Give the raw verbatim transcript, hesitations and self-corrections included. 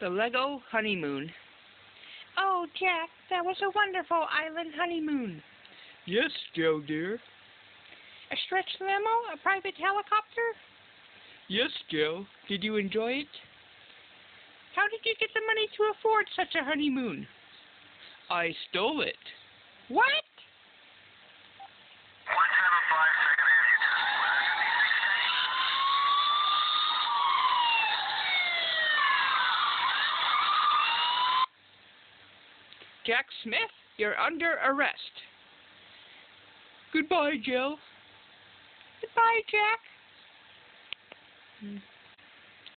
The LEGO Honeymoon. Oh, Jack, that was a wonderful island honeymoon. Yes, Joe dear. A stretch limo? A private helicopter? Yes, Joe. Did you enjoy it? How did you get the money to afford such a honeymoon? I stole it. What? one seven five, second Jack Smith, you're under arrest. Goodbye, Jill. Goodbye, Jack. Hmm.